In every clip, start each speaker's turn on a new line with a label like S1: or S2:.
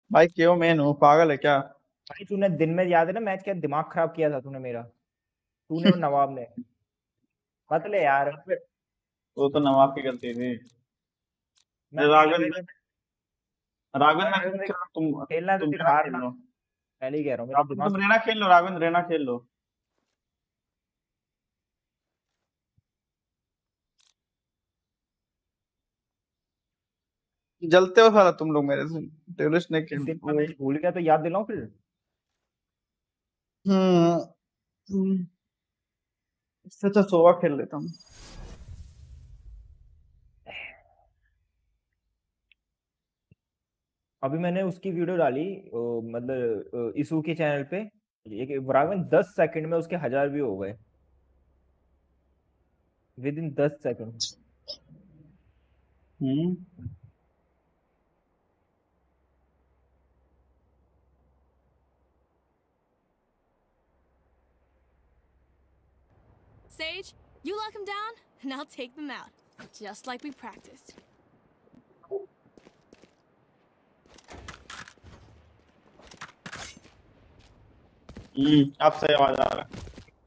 S1: भाई क्यों मैं हूँ, पागल है क्या?
S2: भाई तूने दिन में याद है ना मैच, क्या दिमाग खराब किया था तूने मेरा, तूने और नवाब ने। मत ले यार।
S1: वो तो नवाब की गलती थी।
S2: मैं
S1: राघवन
S2: राघवेंद्र
S1: राघवन मैं
S2: राघवेंद्र खेलना है तो
S1: तुम
S2: फिर
S1: रेना खेल
S2: हारना।
S1: लो।
S2: पहले ही कह रहा हूँ मेरा
S1: राघवन
S2: दिमाग।
S1: तुम रेना खेल लो, राघवन रेना खेल लो। जलते हो साला तुम लोग मेरे से। टेररिस्ट ने
S2: इस
S1: खेल
S2: दिन का
S1: वो।
S2: मैच भूल गया तो याद दिलाऊं फिर।
S1: हम्म। हम्म, इससे अच्छा सोवा खेल लेता हूँ।
S2: अभी मैंने उसकी वीडियो डाली, मतलब इसू के चैनल पे। एक राघवेंद्र 10 सेकंड में उसके 1000 व्यू हो गए, विद इन 10 सेकंड।
S1: Hmm.
S3: Sage, you lock them down, and I'll take them out. Just like we practiced.
S1: अब सही आवाज आ रहा है।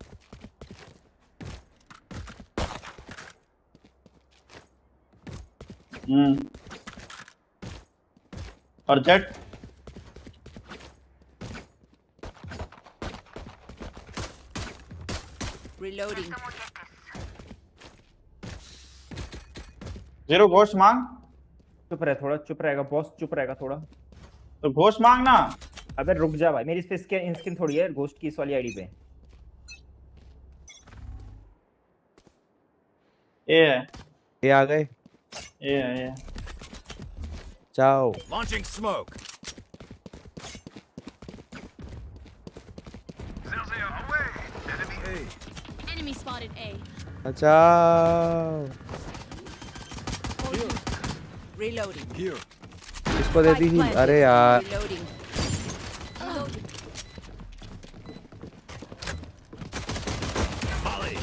S1: और जेट।
S3: Reloading.
S1: जीरो घोष मांग।
S2: चुप रहे थोड़ा, चुप रहेगा बॉस, चुप रहेगा थोड़ा।
S1: तो घोष मांग ना।
S2: अबे रुक जा भाई, मेरी इस पे स्किन थोड़ी है घोस्ट की इस वाली आईडी पे।
S1: ए है।
S4: ये आ गए।
S1: ए है ए।
S4: जाओ।
S5: Launching smoke.
S3: Enemy spotted A.
S4: बचाओ।
S3: Reloading.
S5: Here.
S4: इसको दे दी ही। अरे यार
S3: Reloading.
S5: Molly.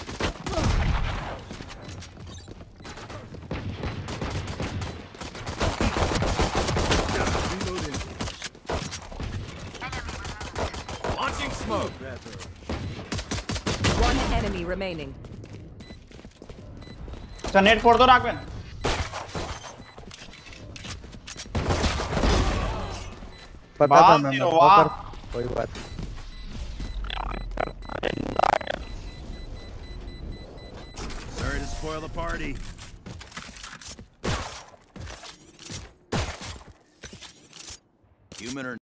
S5: Reloading. Launching smoke.
S6: One enemy remaining.
S1: अच्छा नेट फोड़ दो राघवन।
S4: पता था
S1: वाह
S4: मैं
S1: जीरो,
S4: मरता
S1: वाह।
S4: पर कोई बात नहीं।
S5: Sorry to spoil the party. Human or